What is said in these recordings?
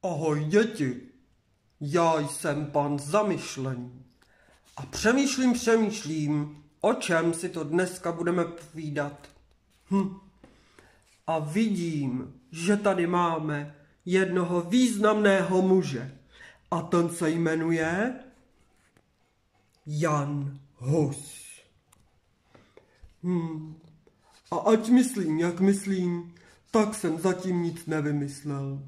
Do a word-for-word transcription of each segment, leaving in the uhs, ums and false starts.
Ahoj děti, já jsem pan Zamyšlený a přemýšlím, přemýšlím, o čem si to dneska budeme povídat. Hm. A vidím, že tady máme jednoho významného muže a ten se jmenuje Jan Hus. Hm. A ať myslím, jak myslím, tak jsem zatím nic nevymyslel.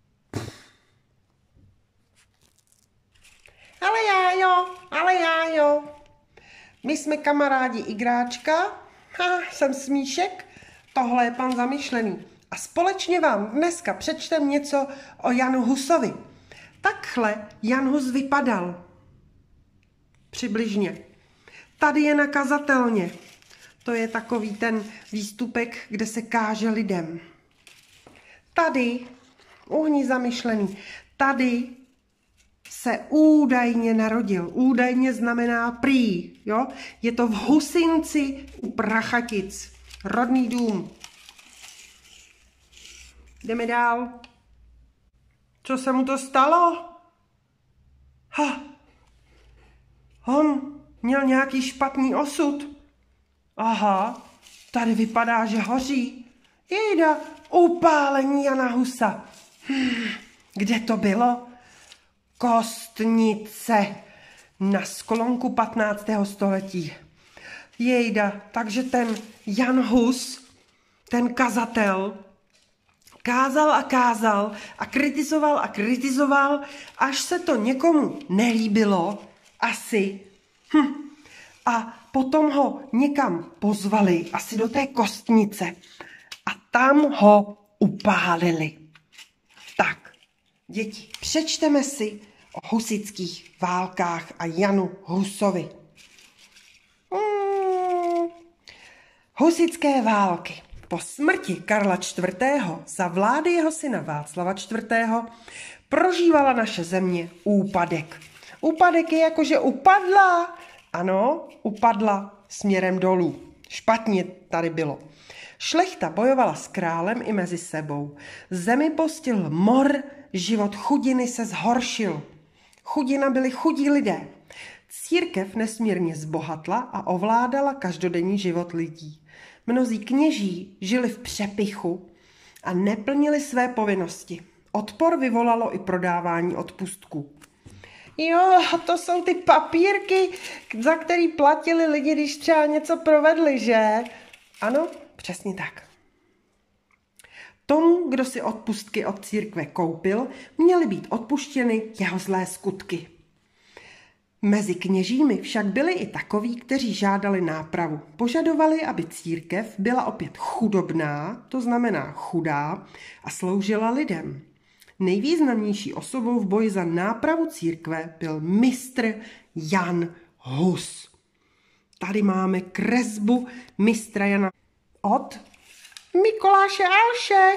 Ale já jo, ale já jo. My jsme kamarádi Igráčka, ha, jsem Smíšek, tohle je pan Zamyšlený. A společně vám dneska přečtem něco o Janu Husovi. Takhle Jan Hus vypadal. Přibližně. Tady je na kazatelně. To je takový ten výstupek, kde se káže lidem. Tady, uhni Zamyšlený, tady se údajně narodil. Údajně znamená prý, jo? Je to v Husinci u Prachatic. Rodný dům. Jdeme dál. Co se mu to stalo? Ha! On měl nějaký špatný osud. Aha, tady vypadá, že hoří. Jejda, upálení Jana Husa. Hm, kde to bylo? Kostnice na sklonku patnáctého století. Jejda, takže ten Jan Hus, ten kazatel, kázal a kázal a kritizoval a kritizoval, až se to někomu nelíbilo, asi. Hm. A potom ho někam pozvali, asi do té kostnice. A tam ho upálili. Tak, děti, přečteme si o husických válkách a Janu Husovi. Hmm. Husické války. Po smrti Karla čtvrtého. za vlády jeho syna Václava čtvrtého. prožívala naše země úpadek. Úpadek je jako, že upadla. Ano, upadla směrem dolů. Špatně tady bylo. Šlechta bojovala s králem i mezi sebou. Zemi postihl mor, život chudiny se zhoršil. Chudina byli chudí lidé. Církev nesmírně zbohatla a ovládala každodenní život lidí. Mnozí kněží žili v přepichu a neplnili své povinnosti. Odpor vyvolalo i prodávání odpustků. Jo, to jsou ty papírky, za který platili lidi, když třeba něco provedli, že? Ano, přesně tak. Tomu, kdo si odpustky od církve koupil, měly být odpuštěny jeho zlé skutky. Mezi kněžími však byli i takoví, kteří žádali nápravu. Požadovali, aby církev byla opět chudobná, to znamená chudá, a sloužila lidem. Nejvýznamnější osobou v boji za nápravu církve byl mistr Jan Hus. Tady máme kresbu mistra Jana od Mikuláše Alše.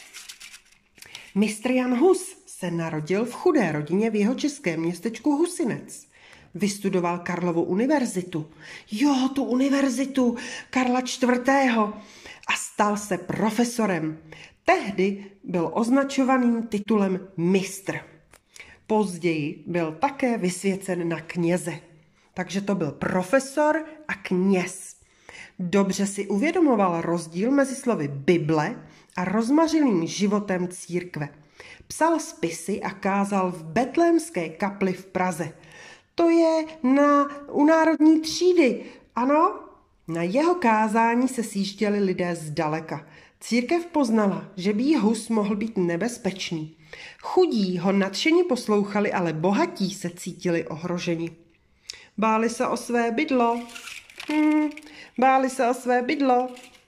Mistr Jan Hus se narodil v chudé rodině v jihočeském městečku Husinec. Vystudoval Karlovu univerzitu. Jo, tu univerzitu Karla čtvrtého. A stal se profesorem. Tehdy byl označovaným titulem mistr. Později byl také vysvěcen na kněze. Takže to byl profesor a kněz. Dobře si uvědomoval rozdíl mezi slovy Bible a rozmařilým životem církve. Psal spisy a kázal v Betlémské kapli v Praze. To je na, u národní třídy, ano? Na jeho kázání se sjížděli lidé zdaleka. Církev poznala, že by jí Hus mohl být nebezpečný. Chudí ho nadšeně poslouchali, ale bohatí se cítili ohroženi. Báli se o své bydlo. Hmm, báli se o své bydlo.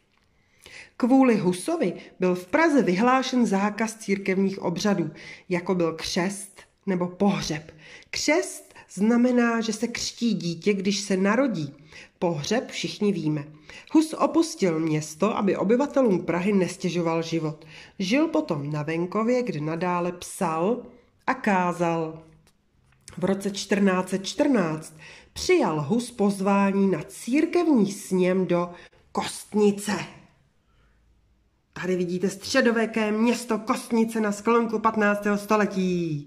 Kvůli Husovi byl v Praze vyhlášen zákaz církevních obřadů, jako byl křest nebo pohřeb. Křest znamená, že se křtí dítě, když se narodí. Pohřeb všichni víme. Hus opustil město, aby obyvatelům Prahy nestěžoval život. Žil potom na venkově, kde nadále psal a kázal. V roce čtrnáct set čtrnáct přijal Hus pozvání na církevní sněm do Kostnice. Tady vidíte středověké město Kostnice na sklonku patnáctého století.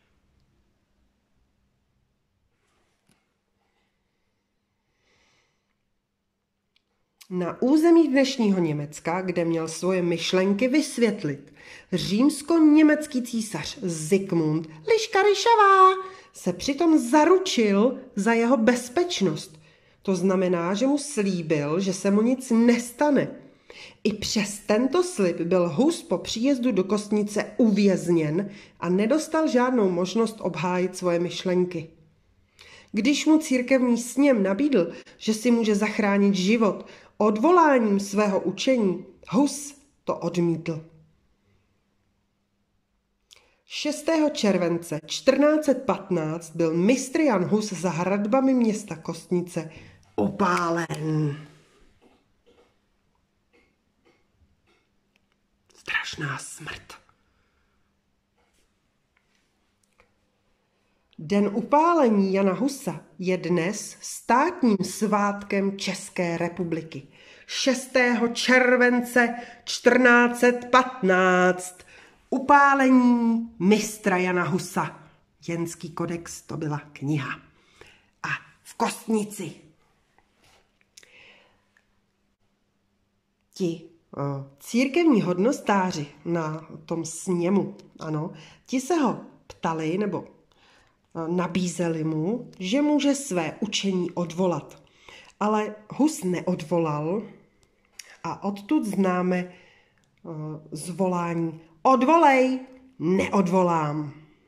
Na území dnešního Německa, kde měl svoje myšlenky vysvětlit, římsko-německý císař Zikmund Liška Ryšavá se přitom zaručil za jeho bezpečnost. To znamená, že mu slíbil, že se mu nic nestane. I přes tento slib byl Hus po příjezdu do Kostnice uvězněn a nedostal žádnou možnost obhájit svoje myšlenky. Když mu církevní sněm nabídl, že si může zachránit život odvoláním svého učení, Hus to odmítl. šestého července čtrnáct set patnáct byl mistr Jan Hus za hradbami města Kostnice upálen. Strašná smrt. Den upálení Jana Husa je dnes státním svátkem České republiky. šestého července čtrnáct set patnáct. Upálení mistra Jana Husa. Jenský kodex, to byla kniha. A v Kostnici ti o, církevní hodnostáři na tom sněmu, ano, ti se ho ptali nebo nabízeli mu, že může své učení odvolat. Ale Hus neodvolal a odtud známe uh, zvolání odvolej, neodvolám.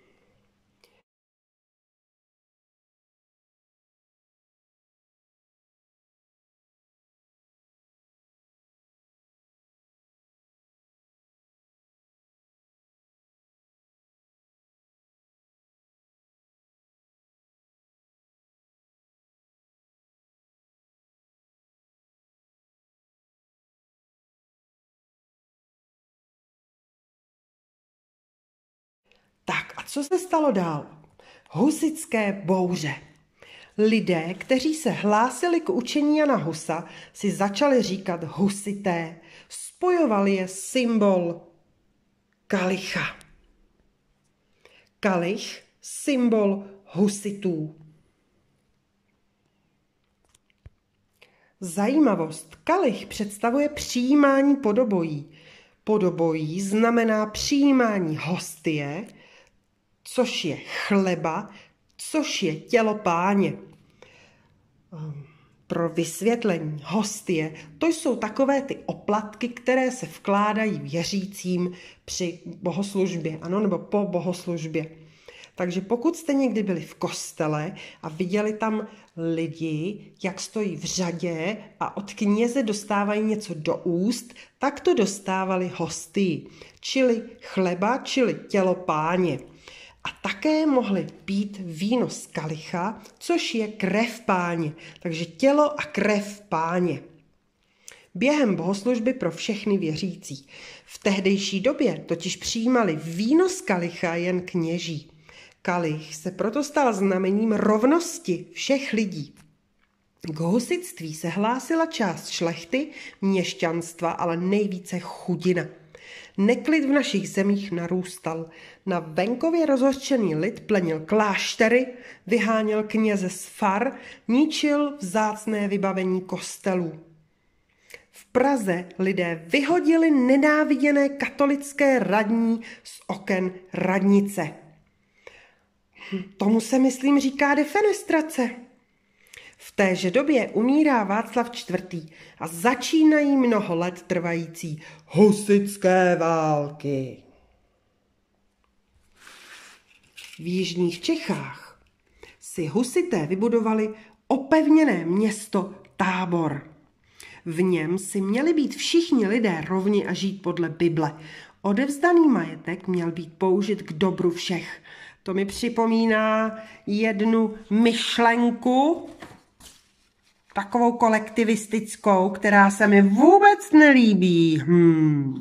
Tak a co se stalo dál? Husické bouře. Lidé, kteří se hlásili k učení Jana Husa, si začali říkat husité. Spojoval je symbol kalicha. Kalich, symbol husitů. Zajímavost. Kalich představuje přijímání podobojí. Podobojí znamená přijímání hostie, což je chleba, což je tělo Páně. Pro vysvětlení, hostie, to jsou takové ty oplatky, které se vkládají věřícím při bohoslužbě, ano, nebo po bohoslužbě. Takže pokud jste někdy byli v kostele a viděli tam lidi, jak stojí v řadě a od kněze dostávají něco do úst, tak to dostávali hostii, čili chleba, čili tělo Páně. A také mohli pít víno z kalicha, což je krev Páně, takže tělo a krev Páně. Během bohoslužby pro všechny věřící. V tehdejší době totiž přijímali víno z kalicha jen kněží. Kalich se proto stal znamením rovnosti všech lidí. K husitství se hlásila část šlechty, měšťanstva, ale nejvíce chudina. Neklid v našich zemích narůstal. Na venkově rozhořčený lid plenil kláštery, vyháněl kněze z far, ničil vzácné vybavení kostelů. V Praze lidé vyhodili nenáviděné katolické radní z oken radnice. Tomu se, myslím, říká defenestrace. V téže době umírá Václav čtvrtý. a začínají mnoho let trvající husitské války. V jižních Čechách si husité vybudovali opevněné město Tábor. V něm si měli být všichni lidé rovni a žít podle Bible. Odevzdaný majetek měl být použit k dobru všech. To mi připomíná jednu myšlenku, takovou kolektivistickou, která se mi vůbec nelíbí. Hmm.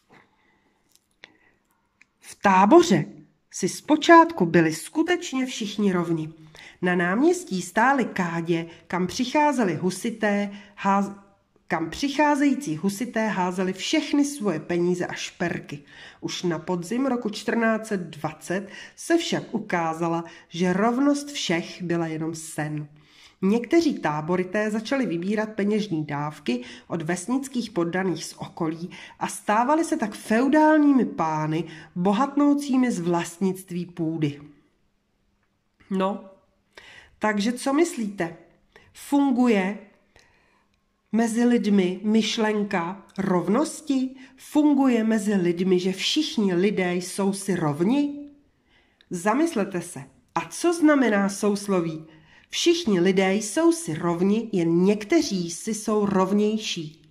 V Táboře si zpočátku byli skutečně všichni rovni. Na náměstí stály kádě, kam přicházeli husité, ház... kam přicházející husité házeli všechny svoje peníze a šperky. Už na podzim roku čtrnáct set dvacet se však ukázala, že rovnost všech byla jenom sen. Někteří táborité začali vybírat peněžní dávky od vesnických poddaných z okolí a stávali se tak feudálními pány, bohatnoucími z vlastnictví půdy. No, takže co myslíte? Funguje mezi lidmi myšlenka rovnosti? Funguje mezi lidmi, že všichni lidé jsou si rovni? Zamyslete se. A co znamená sousloví? Všichni lidé jsou si rovni, jen někteří si jsou rovnější.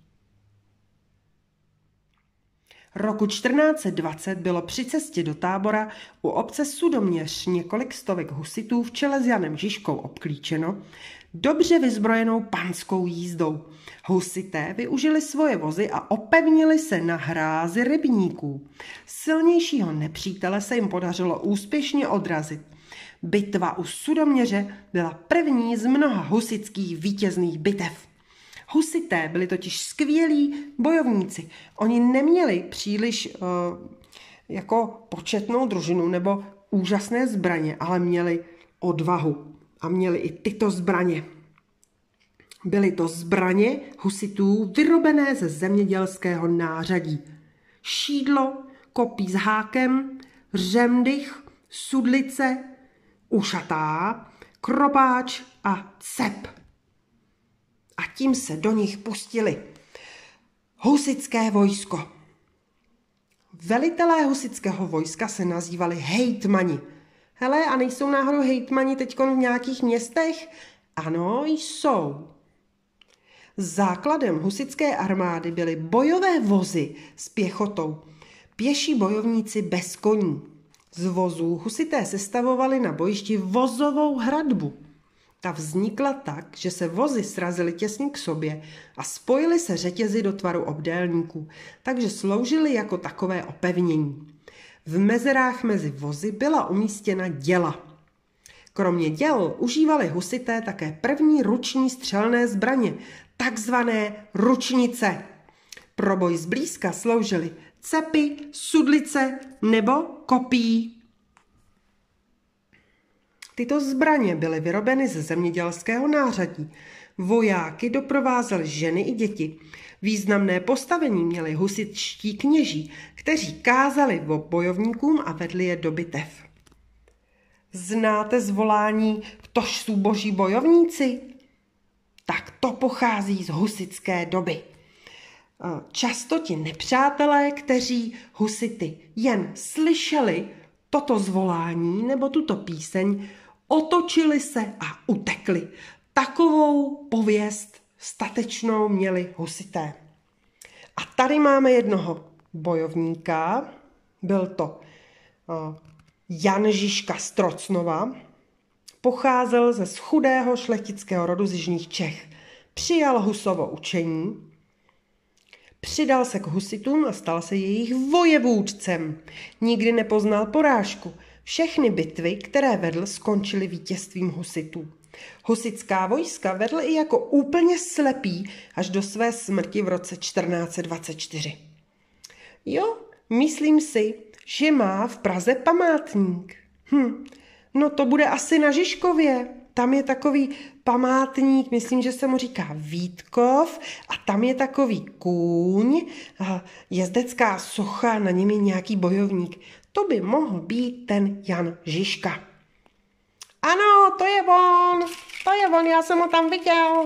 Roku čtrnáct set dvacet bylo při cestě do Tábora u obce Sudoměř několik stovek husitů v čele s Janem Žižkou obklíčeno dobře vyzbrojenou panskou jízdou. Husité využili svoje vozy a opevnili se na hrázi rybníků. Silnějšího nepřítele se jim podařilo úspěšně odrazit. Bitva u Sudoměře byla první z mnoha husitských vítězných bitev. Husité byli totiž skvělí bojovníci. Oni neměli příliš uh, jako početnou družinu nebo úžasné zbraně, ale měli odvahu a měli i tyto zbraně. Byly to zbraně husitů vyrobené ze zemědělského nářadí. Šídlo, kopí s hákem, řemdych, sudlice, ušatá, kropáč a cep. A tím se do nich pustili husitské vojsko. Velitelé husitského vojska se nazývali hejtmani. Hele, a nejsou náhodou hejtmani teďkon v nějakých městech? Ano, jsou. Základem husitské armády byly bojové vozy s pěchotou. Pěší bojovníci bez koní. Z vozů husité sestavovali na bojišti vozovou hradbu. Ta vznikla tak, že se vozy srazily těsně k sobě a spojily se řetězy do tvaru obdélníků, takže sloužily jako takové opevnění. V mezerách mezi vozy byla umístěna děla. Kromě děl užívali husité také první ruční střelné zbraně, takzvané ručnice. Pro boj zblízka sloužily cepy, sudlice nebo kopí. Tyto zbraně byly vyrobeny ze zemědělského nářadí. Vojáky doprovázely ženy i děti. Významné postavení měli husitští kněží, kteří kázali bojovníkům a vedli je do bitev. Znáte zvolání "Tož jsou boží bojovníci"? Tak to pochází z husitské doby. Často ti nepřátelé, kteří husity jen slyšeli toto zvolání nebo tuto píseň, otočili se a utekli. Takovou pověst statečnou měli husité. A tady máme jednoho bojovníka, byl to uh, Jan Žižka z Trocnova, pocházel ze schudého šlechtického rodu z jižních Čech. Přijal Husovo učení, přidal se k husitům a stal se jejich vojevůdcem. Nikdy nepoznal porážku. Všechny bitvy, které vedl, skončily vítězstvím husitů. Husitská vojska vedl i jako úplně slepý až do své smrti v roce čtrnáct set dvacet čtyři. Jo, myslím si, že má v Praze památník. Hm, no to bude asi na Žižkově. Tam je takový památník, myslím, že se mu říká Vítkov, a tam je takový kůň, jezdecká socha, na něm je nějaký bojovník. To by mohl být ten Jan Žižka. Ano, to je on, to je on, já jsem ho tam viděl.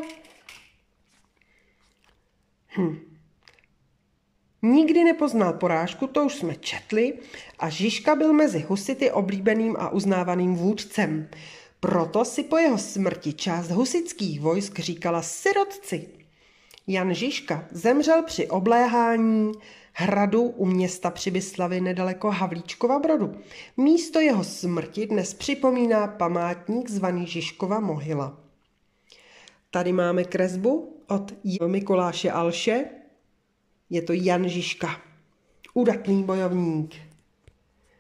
Hm. Nikdy nepoznal porážku, to už jsme četli, a Žižka byl mezi husity oblíbeným a uznávaným vůdcem. Proto si po jeho smrti část husitských vojsk říkala sirotci. Jan Žižka zemřel při obléhání hradu u města Přibyslavy nedaleko Havlíčkova Brodu. Místo jeho smrti dnes připomíná památník zvaný Žižkova mohyla. Tady máme kresbu od Mikuláše Alše. Je to Jan Žižka, udatný bojovník.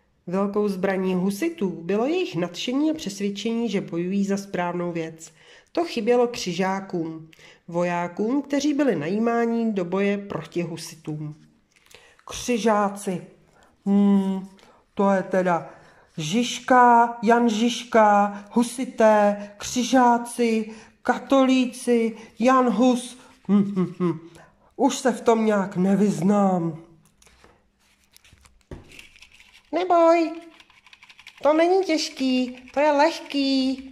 Velkou zbraní husitů bylo jejich nadšení a přesvědčení, že bojují za správnou věc. To chybělo křižákům, vojákům, kteří byli najímáni do boje proti husitům. Křižáci. Hmm, to je teda Žižka, Jan Žižka, husité, křižáci, katolíci, Jan Hus. Hm, hm, hm. Už se v tom nějak nevyznám. Neboj, to není těžký, to je lehký.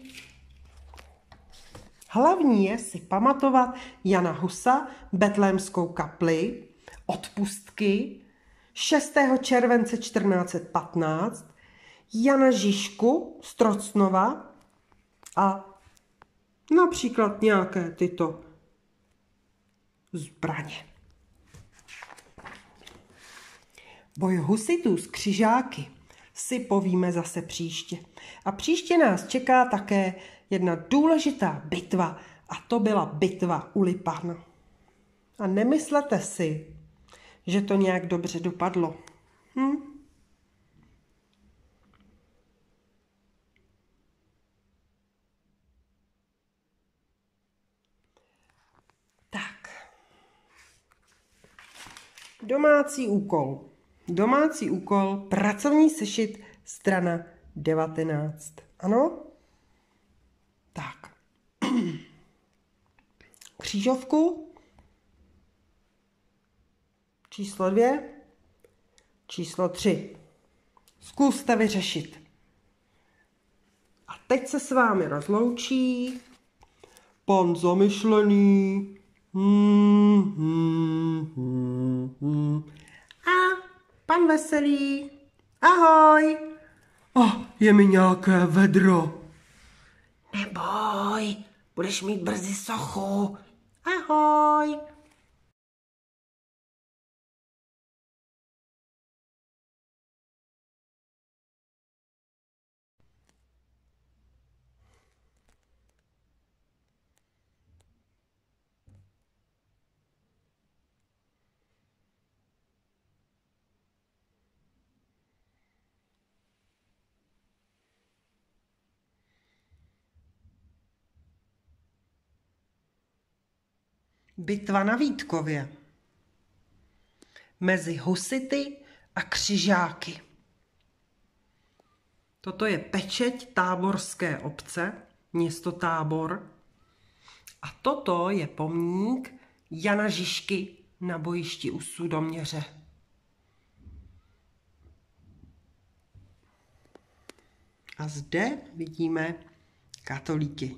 Hlavní je si pamatovat Jana Husa, Betlémskou kapli, odpustky, šestého července čtrnáct set patnáct, Jana Žižku z Trocnova a například nějaké tyto zbraně. Boj husitů s křižáky si povíme zase příště. A příště nás čeká také jedna důležitá bitva a to byla bitva u Lipan. A nemyslete si, že to nějak dobře dopadlo. Hm? Tak. Domácí úkol. Domácí úkol, pracovní sešit, strana devatenáct. Ano? Tak. Křížovku. Číslo dvě. Číslo tři. Zkuste vyřešit. A teď se s vámi rozloučí pan Zamyšlený. Hmm, hmm, hmm, hmm. A pan Veselý. Ahoj. Oh, je mi nějaké vedro. Neboj, budeš mít brzy sochu. Ahoj. Bitva na Vítkově. Mezi husity a křižáky. Toto je pečeť táborské obce, město Tábor. A toto je pomník Jana Žižky na bojišti u Sudoměře. A zde vidíme katolíky.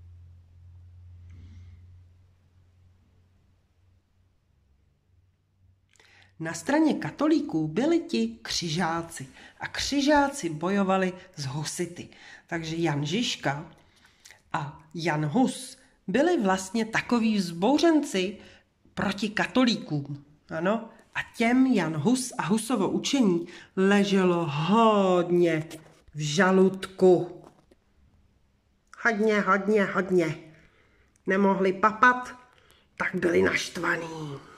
Na straně katolíků byli ti křižáci a křižáci bojovali s husity. Takže Jan Žižka a Jan Hus byli vlastně takoví vzbouřenci proti katolíkům. Ano? A těm Jan Hus a Husovo učení leželo hodně v žaludku. Hodně, hodně, hodně. Nemohli papat, tak byli naštvaní.